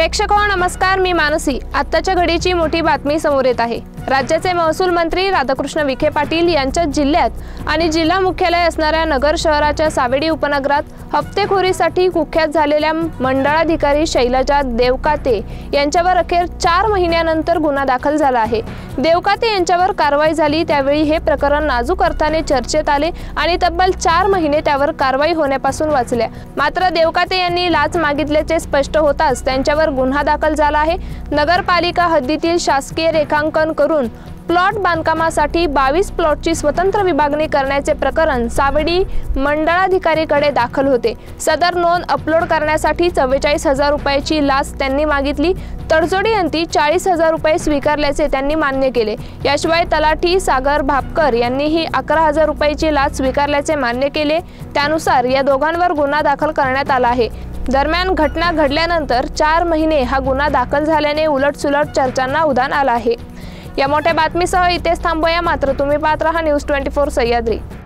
प्रेक्षक हो नमस्कार, मी मानसी। आत्ताच्या घडीची मोठी बातमी समोर येत आहे। राज्याचे महसूल मंत्री राधाकृष्ण विखे पाटील यांच्या जिल्ह्यात आणि जिल्हा मुख्यालय असणाऱ्या नगर शहराच्या सावेडी उपनगरात हप्तेखोरीसाठी कुख्यात झालेल्या मंडळाधिकारी शैलजा देवकाते यांच्यावर अखेर 4 महिन्यानंतर गुन्हा दाखल झाला आहे। देवकाते यांच्यावर कारवाई झाली त्यावेळी हे प्रकरण नाजूक अर्थाने चर्चेत आले आणि तब्बल 4 महिने त्यावर कारवाई होण्यापासून वाचल्या। मात्र देवकाते यांनी लाच मागितल्याचे स्पष्ट होताच त्यांच्यावर गुन्हा दाखल झाला आहे। नगरपालिका हद्दीतील शासकीय रेखांकन करून प्लॉट बांधकामासाठी 22 प्लॉटची स्वतंत्र विभागणी करण्याचे प्रकरण सावेडी मंडळाधिकारीकडे दाखल होते। सदर नोंद अपलोड करण्यासाठी 44,000 रुपयाची लाच त्यांनी मागितली। तडजोडी अंती 40,000 रुपये स्वीकारल्याचे त्यांनी मान्य केले। याशिवाय तलाठी सागर भापकर यांनीही 11,000 रुपयाची लाच स्वीकारल्याचे मान्य केले। त्यानुसार या दोघांवर गुन्हा दाखल करण्यात आला आहे। दरम्यान घटना घडल्यानंतर 4 महिने हा गुन्हा दाखल झाल्याने उलटसुलट चर्चांना उधाण आलं आहे। या मोठ्या बातमीसह इथेच थांबूया, मात्र तुम्ही पाहत रहा न्यूज 24 सह्याद्री।